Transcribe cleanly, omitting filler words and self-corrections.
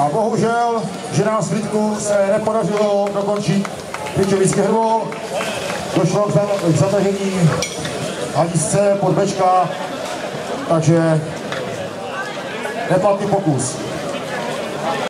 A bohužel, že nám s Lidku se nepodařilo dokončit Kryčovický hrvol. Došlo k zatažení hladisce pod bečka, takže neplatný pokus.